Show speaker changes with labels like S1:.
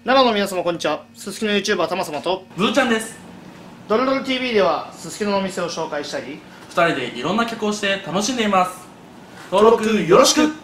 S1: 生の皆様こんにちは。すすきの YouTuber たまさまと
S2: ズーちゃんです。
S1: ドロドロ TV ではすすきののお店を紹介したり、
S2: 2人でいろんな曲をして楽しんでいます。
S1: 登録よろしく。